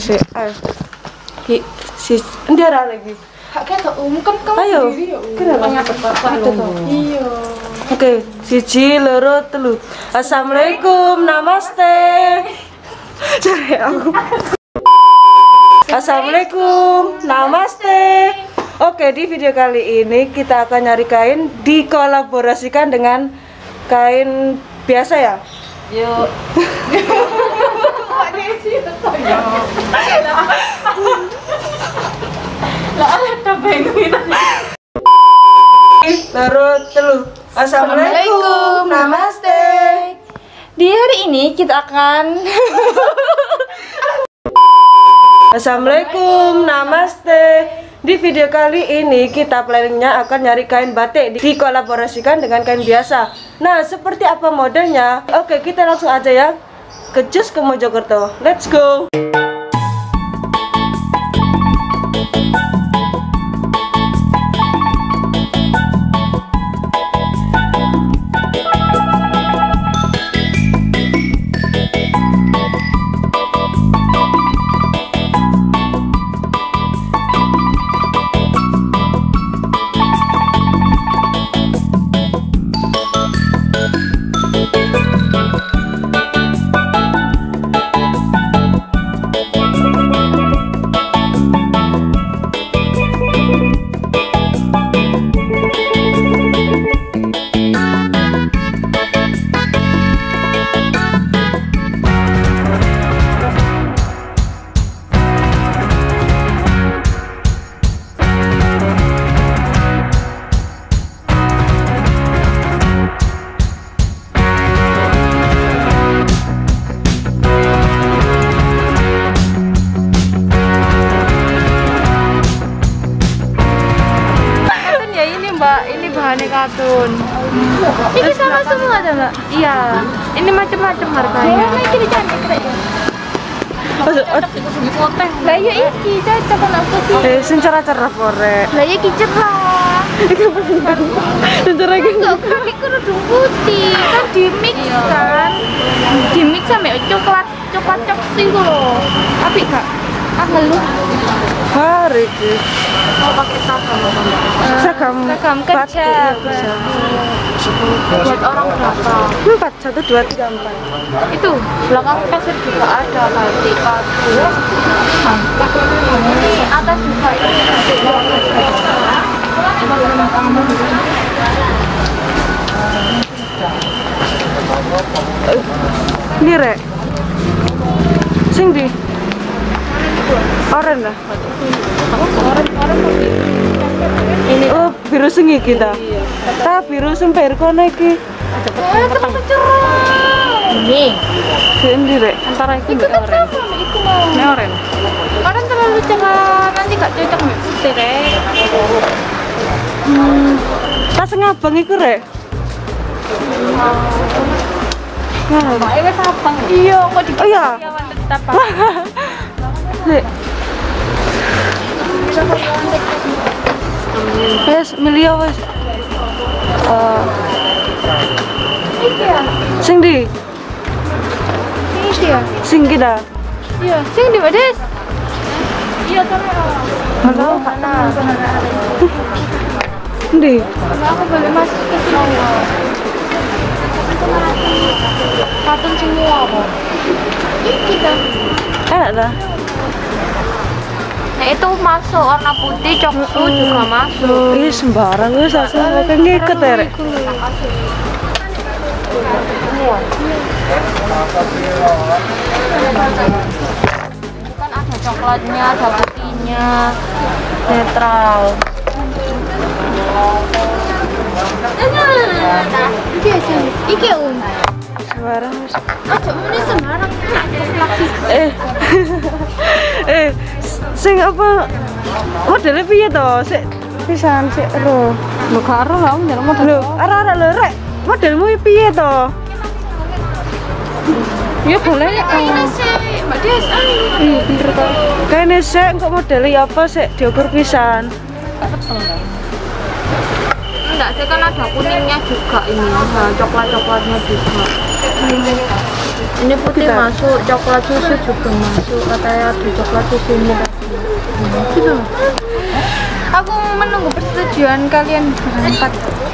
sih. Ayo. Si ndara lagi. Hak ketok kan kamu Ayo. sendiri ya. Kenapa? Iya. Oke, 1, 2, 3. Assalamualaikum, namaste. Cari aku. Assalamualaikum, namaste. Oke, di video kali ini kita akan nyari kain dikolaborasikan dengan kain biasa ya. Yuk. Lah ada pengen. Telu. Assalamualaikum, namaste. Di hari ini kita akan Assalamualaikum, namaste. Di video kali ini kita planningnya akan nyari kain batik dikolaborasikan dengan kain biasa. Nah, seperti apa modelnya? Oke, kita langsung aja ya ke Jus ke Mojokerto. Let's go. ini bahannya katun. Ini sama semua ada nggak? Iya. Ini macam-macam harganya. Ini cantik kayaknya. Lah iya iki cocok nang putih. Sing cerah-cerah korek. Lah iya iki cerah. Cerah iki. Kami kudu putih kan dimix kan. Dimix sampe coklat cok sing lho. Apik gak? Angel lu. Hari iki. Mau pakai seragam kerja buat orang berapa? 4, 1, 2, 3, 4. Itu belakang kasir juga ada batik katun. Ini atas juga ini rek sing di oren lah. Ini oh biru sengi kita. Ta biru semper kono iki. terlalu cerah. Ini Sing rek antara itu oren. Iku mau. oren. Oren terlalu cerah, nanti gak cocok sama putih rek. Tas ngabang iku rek. Nah, ini sapang. Iya, kok di. Oh iya. Tetap. Rek. Wes milio wes. Sing di. Ini dia. Sing kita. Iya, sing di Des. Iya, sama. Halo. Mana? Di. Aku boleh masuk ke sini. Katun semua kok. Kita. Enak dah. Nah itu masuk warna putih, coksu juga masuk. Ih sembarang wes asal pakai ngikut ya rek. Kan ada coklatnya, ada putihnya, netral. Iki aja, iki Sembarang wes. aja ini sembarang. Sing apa modelnya piye to? Sik pisan sik ero. Lho karo lah model model. Lho, arek-arek lho rek. Modelmu piye to? Ya boleh ya. Ini sih, Mbak Des. Iya bener to. Kayane sik kok modelnya apa sik diukur pisan. Enggak, saya kan ada kuningnya juga ini, nah, coklat-coklatnya juga. Ini putih masuk, coklat susu juga masuk. Katanya ada coklat susu ini tadi. Gitu. Aku menunggu persetujuan kalian berempat.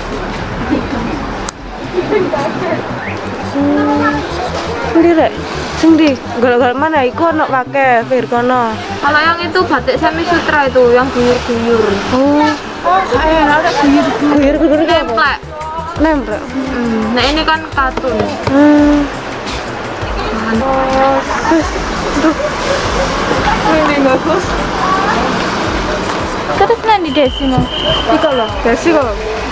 Sendiri, sendiri. Gol-gol mana? Iku ono pakai Virgono. Kalau yang itu batik semi sutra itu, yang guyur-guyur. Oh, Ada guyur-guyur. guyur itu apa? Nemplek. Nempel. Nah ini kan katun. Ini bagus. Terus nanti desi mau. Iko loh, desi kok.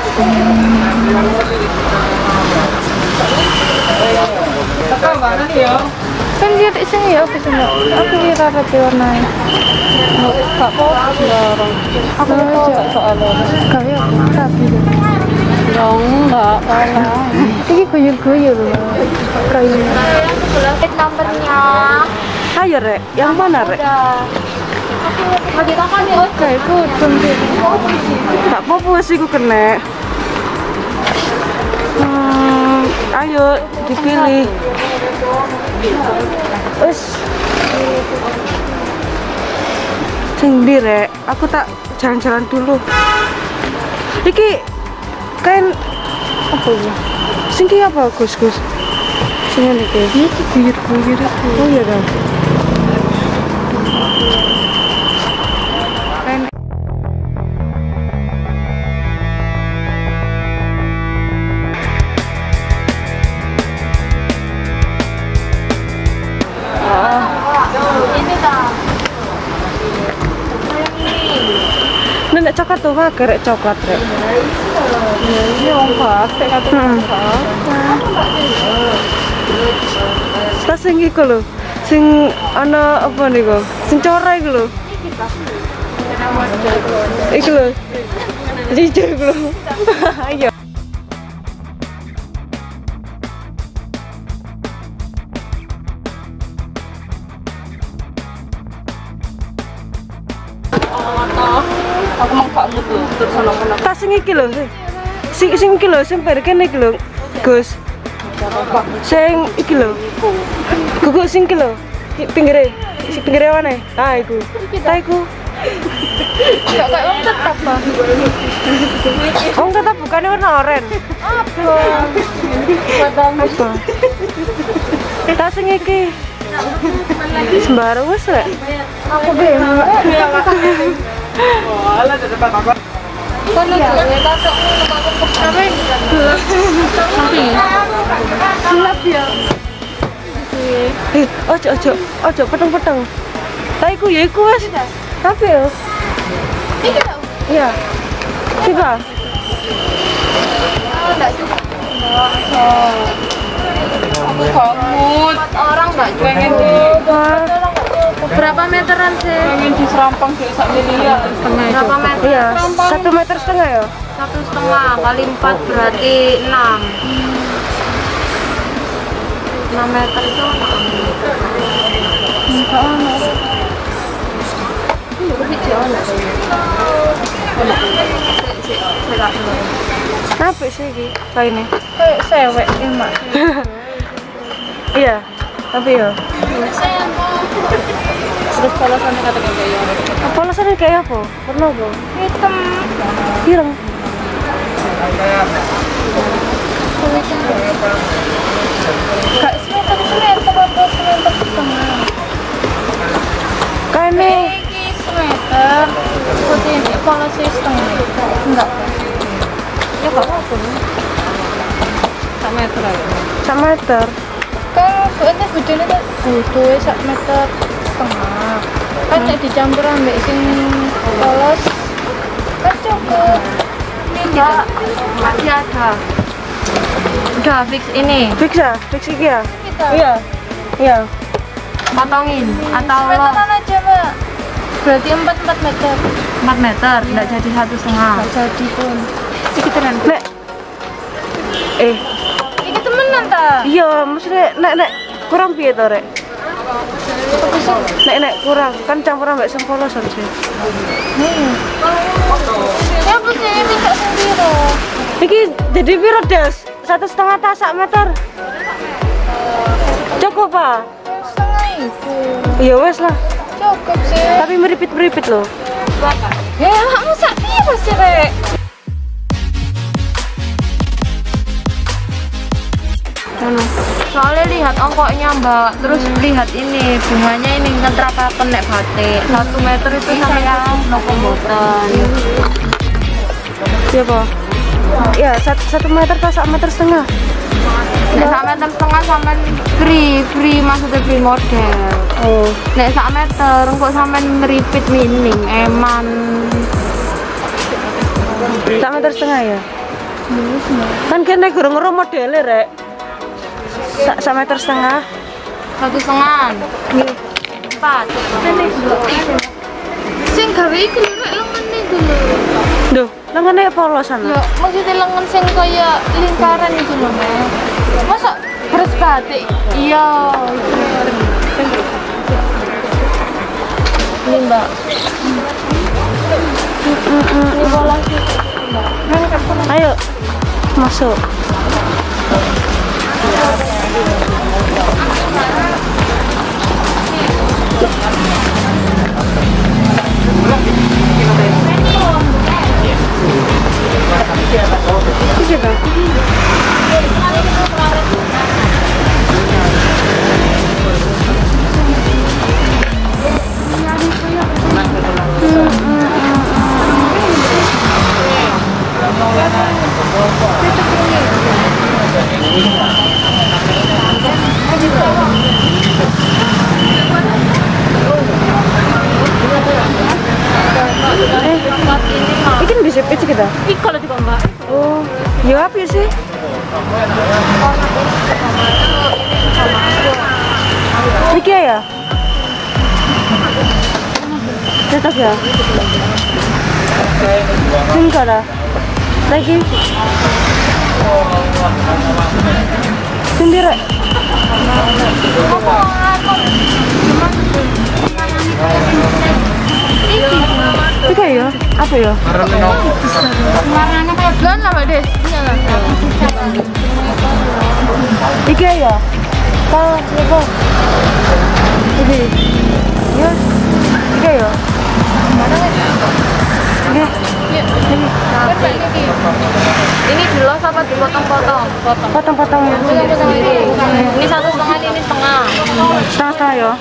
Kakak mana ya? Kan dia di sini ya, kesini. Aku kira rapi warnanya. Kak kok larang. Aku aja soalnya. kaya rapi. Ya enggak, kalah. Ini guyur-guyur loh. Kayaknya. Nomornya. Ayo Rek, yang mana Rek? Lagi tangan nih, Oke, itu tunjuk. Tak apa-apa sih ku kena. Ayo dipilih. Wes. Sing ndi Rek, aku tak jalan-jalan dulu. Iki kan apa ya? Sing ki apa Gus? Sing ngene iki. Iki guyur-guyur itu. Oh iya kan. Ini dah. Nenek coklat tuh mah gerek coklat Rek. Ini wong plastik katanya. Tas sing iku lho. Sing ana apa niku? Sing cora iku lho. Iku lho. Jujur iku lho. Ayo. Aku mau gak mutu terus ana kono. Tas sing iki lho. Sing iki lho, sing perkene iki lho. Gus. Sing iki lho. Gugu sing iki lho. Pinggire. Sing pinggire mana? Ah iku. Ta iku. Gak kayak wong tetap, Bang. Oh tetap bukannya warna oranye. Apa? Apa? Tas sing iki. Sembarang wes Rek. Aku bingung. Kan ya, tatok tapi gelap. Gelap ya. Ojo peteng-peteng. Lah iku ya iku wes. Apa ya? Ini tau. Iya. Coba. Enggak cukup. Aku komut. Orang enggak pengen di berapa meteran sih? Pengen di Serampang di sak miliar setengah itu. Berapa meter? Iya, 1,5 meter ya. 1,5 kali 4 berarti 6. 6 meter itu Apa sih iki kaine? kayak sewek emak. Iya, tapi ya. Terus polosannya katakan kayak Polosannya kayak apa? Warna apa? hitam. Ireng. Gak semeter apa semeter setengah. Kaine Ini semeter. Putih ini polosnya setengah. Enggak. Ya gak apa-apa. 1 meter aja. 1 meter. Kan ini budenya tuh butuh 1 meter setengah. Kan nek dicampur ambek sing polos kan cukup. Enggak, masih ada. Udah fix ini. Fix ya? Fix iki ya? Kita. Iya. Iya. Potongin atau lo aja, Mbak. Berarti 4 meter. 4 meter, enggak jadi 1,5. Enggak jadi pun. Iki tenan. Nek. Iki temenan ta? Iya, maksudnya nek kurang piye to, Rek? Nek kurang kan campuran mbak sing polosan sih. Ya apa sih minta sendiri. Iki jadi piro, Des? 1,5 tas 1 meter. Cukup Cukup, Pak. Setengah itu. Ya wes lah. Cukup sih. Tapi meripit-meripit loh. Ya, kamu sakit pasti, Rek. Soalnya lihat ongkoknya Mbak, terus lihat ini bunganya ini ngetrapaken nek batik 1 meter itu sampai noko mboten. Iya, Pak. Ya, 1 meter atau 1,5 meter. Nek 1,5 meter sampean free maksudnya free model. Oh. Nek 1 meter kok sampean meripit mining eman. 1,5 meter ya? Kan kene gurung-gurung modele, Rek. 1,5 meter. 1,5. Nih. 4. Sing gawe iku lho Rek lengene iku lho. Duh, lengannya polosan. Ya, maksudnya lengan sing kaya lingkaran itu lho, Nek. Masa beres batik? Iya. Ini, Mbak. Ini bola sih. Ayo, masuk. Ini bisa pitch kita? Kalau di Mbak. Oh, ya apa sih? Ini ya? Tetap ya? Ini kada? Lagi? Sendiri? Tiga ya? Apa ya? Warnanya kayak blon lah Mbak Des. Iya lah. Tiga ya? Kalau apa? Ini? Ya? Tiga ya? Mana ya? Oke. Ini jelas apa dipotong-potong? Potong-potong ya? Potong-potong ini. Ini 1,5, ini setengah. Setengah ya?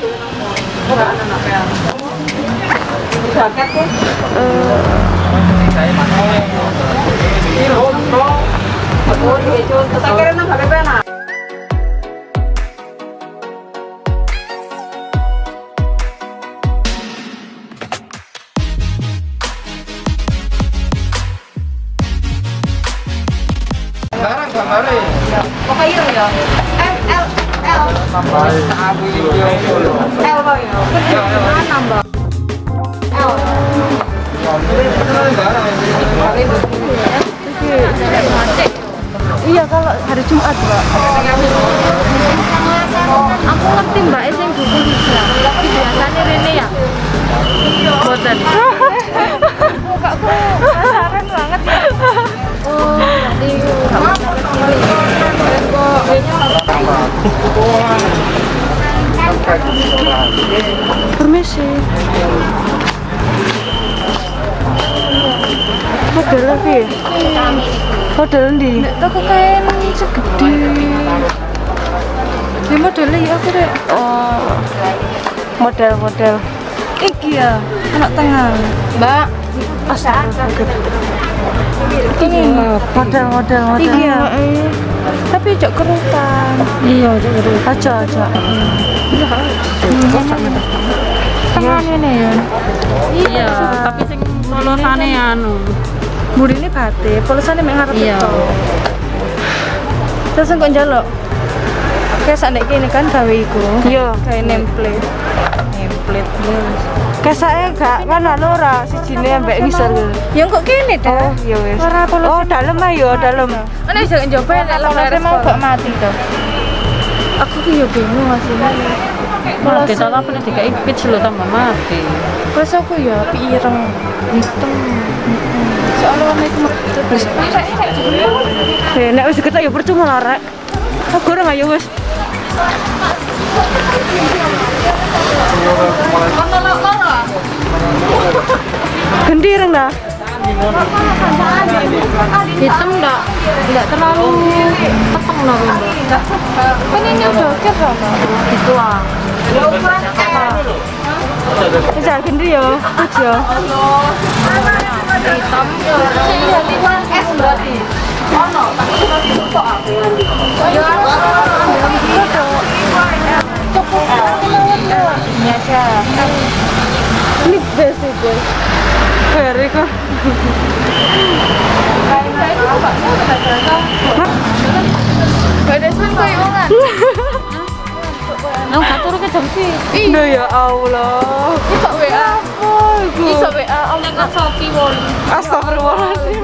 Pokoknya ya. L. L Bang ya. Mana Mbak? L. Iya, kalau hari Jumat, Mbak. Aku ngerti Mbak sing buku hijrah. Tapi biasanya Rene ya. Boten. Kakku penasaran banget ya. Oh, Permisi. Model lagi? Model ndi? toko kain segede. Ini modelnya ya aku deh. Oh, model-model. Iki ya, anak tengah. Mbak, Astaga. ini Model. Iki ya. Tapi cok kerutan. Iya, cok kerutan. Aja. Tengah ini ya. Iya, tapi sing polosane anu. Muri ini batik, polosane mek ngarep Iya. itu. Terus kok njaluk? Kayak sakniki kene kan gawe iku. Iya, gawe template. Kesake gak kan anu ora sijine ambek ngisor. Ya kok kene dah. Oh, iya wis. Ora polos. Oh, dalem ayo, dalem. Ana iso njoba nek lemare mau gak mati to. Aku ki yo bingung asline. Mati ta apa nek dikai pitch lho tambah mati. Terus aku ya pireng hitam. Soalnya warna itu terus. Nek wis ketok ya percuma lah, Rek. Aku ora ayo wis. Gendireng dah. Hitam enggak terlalu peteng loh Mbak. Kan ini udah oke sama. Itu ah. Bisa gendi ya, tujuh. Hitam. Iya, lima es berarti. Ono, tapi kok aku ya. Cukup ini aja. Ini best itu. Very kok. Gak ada sampai omongan. Nang katur ke jam sih. Duh ya Allah. Iso WA. Apa itu? Iso WA omong Shopee won. Astagfirullahaladzim.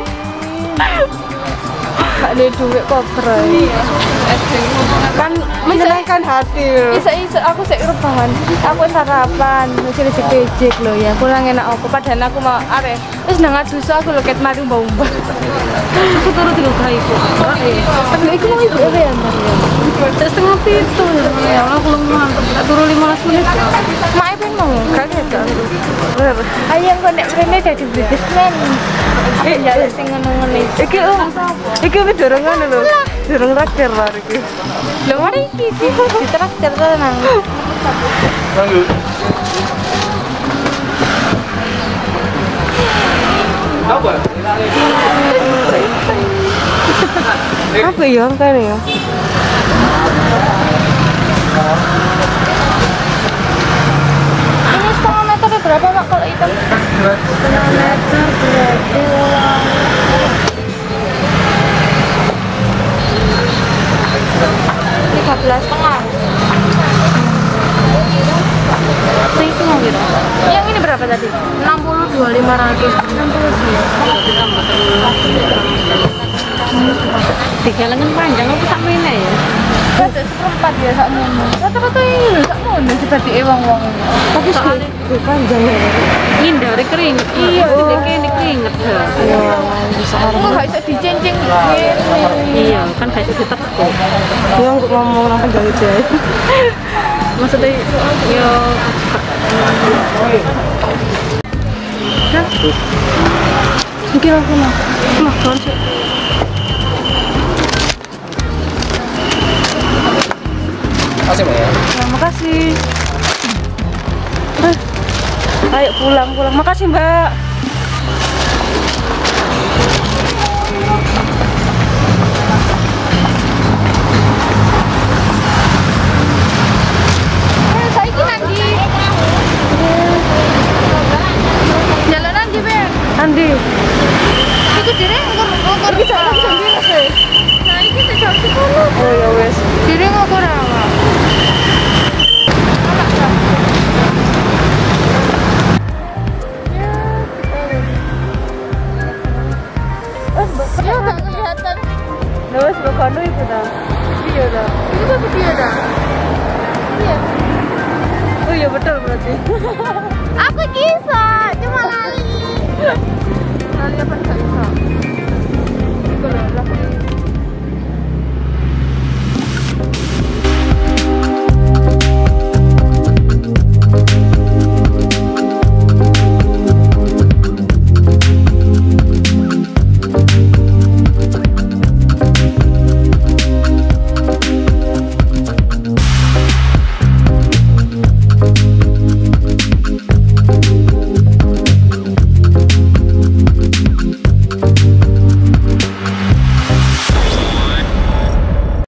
Gak ada duit kok berai. Kan menyenangkan hati loh. Isa aku sik rebahan. Aku sarapan, mesti dipejek lho ya. Kurang enak apa padahal aku mau arek. Wis nang ajuso aku lho ket mari mbah-mbah. Aku turut dilukai iku. Tapi iku mau ibu ya Mbak. Setengah pitu. Ya Allah aku lemah. Tak turu 15 menit. Mak pengen mau kaget aku. Ayang kok nek mrene dadi businessman. Ya sing ngono-ngono. Iki wis durung ngono lho. Durung traktir lah iki. Lho mari iki ditraktir tenan. Lanjut. Apa? Apa ya angkane ya? Ini setengah meter berapa Mak kalau hitam? Setengah meter berarti 13,5. Itu mau gitu. Yang ini berapa tadi? 62.500. 62. Tiga lengan panjang aku tak mene ya. Ada seperempat ya sakmu. Rata-rata ini sakmu nih seperti wong-wong. Tapi soalnya panjang ya. Ngindari keringet. Iya, ini keringet. Ya, bisa orang. Enggak bisa dicencing. Iya, kan kayak ditekuk. Dia untuk ngomong orang penjahit ya. Maksudnya yo Mungkin aku mah kan sih. Makasih Mbak ya. Terima kasih. Ayo pulang. Makasih Mbak. Saiki nanti. Jalan nanti, Ben. Andi. Iku dire ngukur. Iki jalan sendiri sih. Nah, iki jam 10. Oh ya wes. Dire ngukur apa? Ya, nggak kelihatan. Terus bukan itu dah. Iya dah. Ini tuh video dah. Iya. Oh iya betul berarti. Aku bisa, cuma lali. Lali apa nggak bisa?